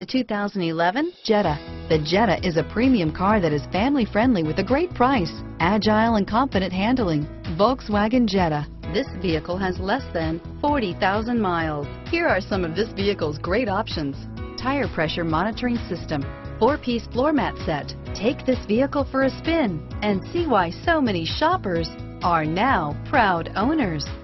The 2011 Jetta. The Jetta is a premium car that is family friendly with a great price, agile and confident handling. Volkswagen Jetta. This vehicle has less than 40,000 miles. Here are some of this vehicle's great options: tire pressure monitoring system, 4-piece floor mat set. Take this vehicle for a spin and see why so many shoppers are now proud owners.